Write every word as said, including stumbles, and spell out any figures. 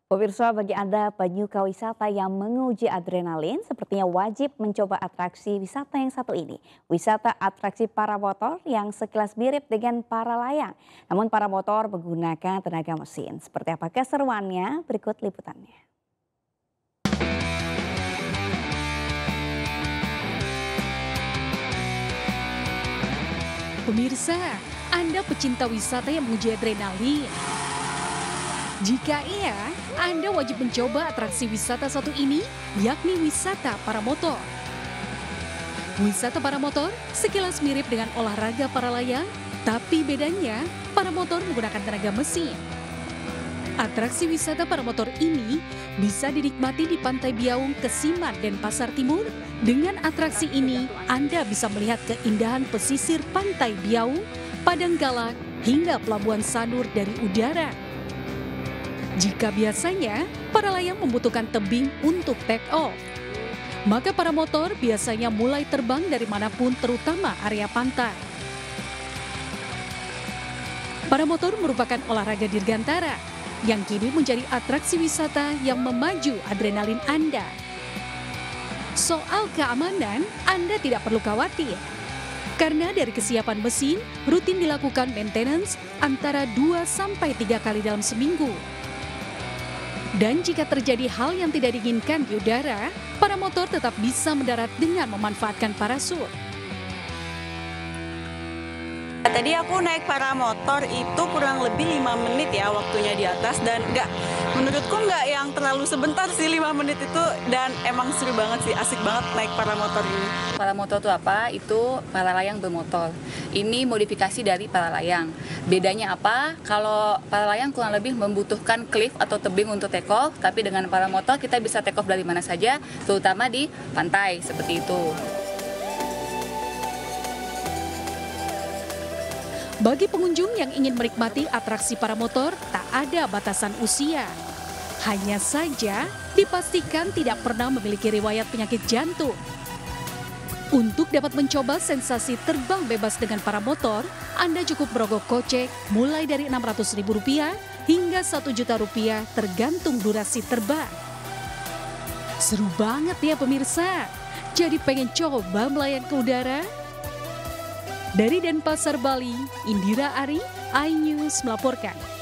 Pemirsa, bagi Anda penyuka wisata yang menguji adrenalin, sepertinya wajib mencoba atraksi wisata yang satu ini. Wisata atraksi para motor yang sekilas mirip dengan para layang. Namun para motor menggunakan tenaga mesin. Seperti apa keseruannya? Berikut liputannya. Pemirsa, Anda pecinta wisata yang menguji adrenalin? Jika iya, Anda wajib mencoba atraksi wisata satu ini, yakni wisata para motor. Wisata para motor sekilas mirip dengan olahraga para layang, tapi bedanya para motor menggunakan tenaga mesin. Atraksi wisata para motor ini bisa dinikmati di Pantai Biaung, Kesiman, dan Pasar Timur. Dengan atraksi ini, Anda bisa melihat keindahan pesisir Pantai Biaung, Padang Galak, hingga Pelabuhan Sanur dari udara. Jika biasanya para layang membutuhkan tebing untuk take off, maka para motor biasanya mulai terbang dari manapun, terutama area pantai. Para motor merupakan olahraga dirgantara yang kini menjadi atraksi wisata yang memaju adrenalin Anda. Soal keamanan, Anda tidak perlu khawatir. Karena dari kesiapan mesin, rutin dilakukan maintenance antara dua sampai tiga kali dalam seminggu. Dan jika terjadi hal yang tidak diinginkan di udara, para motor tetap bisa mendarat dengan memanfaatkan parasut. Tadi aku naik paramotor itu kurang lebih lima menit ya waktunya di atas, dan nggak, menurutku nggak yang terlalu sebentar sih lima menit itu, dan emang seru banget sih, asik banget naik paramotor ini. Paramotor itu apa? Itu para layang bermotor. Ini modifikasi dari para layang. Bedanya apa? Kalau para layang kurang lebih membutuhkan cliff atau tebing untuk take off, tapi dengan paramotor kita bisa take off dari mana saja, terutama di pantai seperti itu. Bagi pengunjung yang ingin menikmati atraksi para motor, tak ada batasan usia. Hanya saja dipastikan tidak pernah memiliki riwayat penyakit jantung. Untuk dapat mencoba sensasi terbang bebas dengan para motor, Anda cukup merogoh kocek mulai dari enam ratus ribu rupiah hingga satu juta rupiah tergantung durasi terbang. Seru banget ya pemirsa, jadi pengen coba melayang ke udara? Dari Denpasar, Bali, Indira Ari, iNews melaporkan.